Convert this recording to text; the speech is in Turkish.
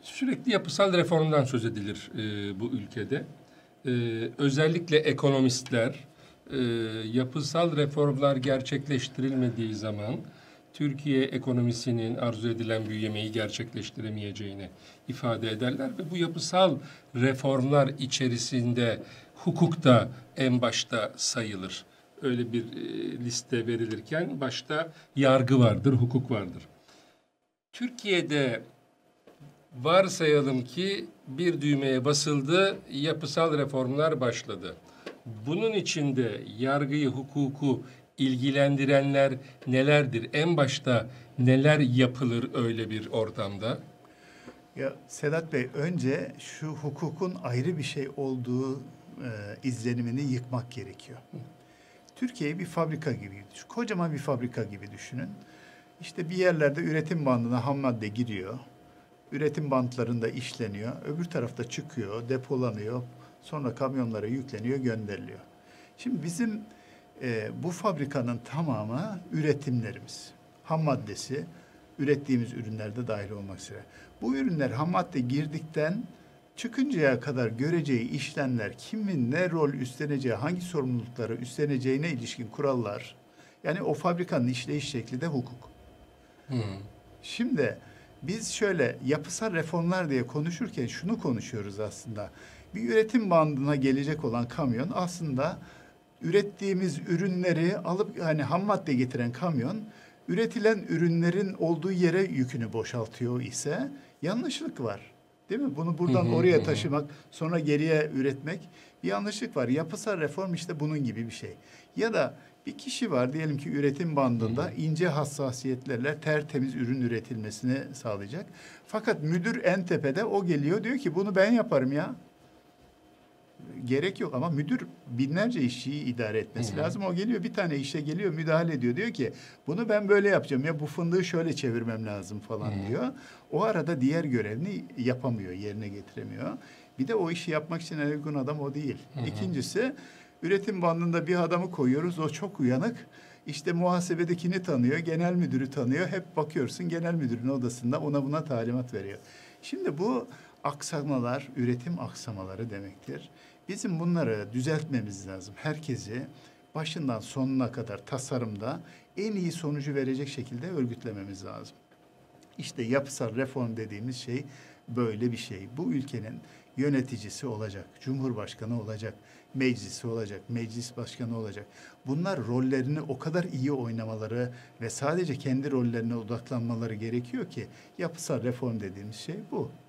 Sürekli yapısal reformdan söz edilir bu ülkede. Özellikle ekonomistler yapısal reformlar gerçekleştirilmediği zaman Türkiye ekonomisinin arzu edilen büyümeyi gerçekleştiremeyeceğini ifade ederler ve bu yapısal reformlar içerisinde hukuk da en başta sayılır. Öyle bir liste verilirken başta yargı vardır, hukuk vardır. Türkiye'de varsayalım ki bir düğmeye basıldı, yapısal reformlar başladı. Bunun içinde yargıyı, hukuku ilgilendirenler nelerdir? En başta neler yapılır öyle bir ortamda? Ya Sedat Bey, önce şu hukukun ayrı bir şey olduğu izlenimini yıkmak gerekiyor. Türkiye'yi bir fabrika gibi düşün. Kocaman bir fabrika gibi düşünün. İşte bir yerlerde üretim bandına ham madde giriyor. Üretim bantlarında işleniyor. Öbür tarafta çıkıyor, depolanıyor. Sonra kamyonlara yükleniyor, gönderiliyor. Şimdi bizim bu fabrikanın tamamı üretimlerimiz. Ham maddesi, ürettiğimiz ürünlerde dahil olmak üzere. Bu ürünler ham madde girdikten çıkıncaya kadar göreceği işlemler, kimin ne rol üstleneceği, hangi sorumlulukları üstleneceğine ilişkin kurallar. Yani o fabrikanın işleyiş şekli de hukuk. Şimdi biz şöyle yapısal reformlar diye konuşurken şunu konuşuyoruz aslında. Bir üretim bandına gelecek olan kamyon aslında ürettiğimiz ürünleri alıp hani ham madde getiren kamyon üretilen ürünlerin olduğu yere yükünü boşaltıyor ise yanlışlık var. Değil mi? Bunu buradan oraya taşımak, sonra geriye üretmek bir yanlışlık var. Yapısal reform işte bunun gibi bir şey. Ya da bir kişi var diyelim ki üretim bandında ince hassasiyetlerle tertemiz ürün üretilmesini sağlayacak. Fakat müdür en tepede, o geliyor diyor ki bunu ben yaparım ya. Gerek yok ama müdür binlerce işçiyi idare etmesi lazım. O geliyor bir tane işe geliyor, müdahale ediyor. Diyor ki bunu ben böyle yapacağım ya, bu fındığı şöyle çevirmem lazım falan diyor. O arada diğer görevini yapamıyor, yerine getiremiyor. Bir de o işi yapmak için en uygun adam o değil. İkincisi, üretim bandında bir adamı koyuyoruz, o çok uyanık. İşte muhasebedekini tanıyor, genel müdürü tanıyor. Hep bakıyorsun genel müdürün odasında ona buna talimat veriyor. Şimdi bu aksamalar, üretim aksamaları demektir. Bizim bunları düzeltmemiz lazım. Herkesi başından sonuna kadar tasarımda en iyi sonucu verecek şekilde örgütlememiz lazım. İşte yapısal reform dediğimiz şey böyle bir şey. Bu ülkenin yöneticisi olacak, cumhurbaşkanı olacak, meclisi olacak, meclis başkanı olacak. Bunlar rollerini o kadar iyi oynamaları ve sadece kendi rollerine odaklanmaları gerekiyor ki yapısal reform dediğimiz şey bu.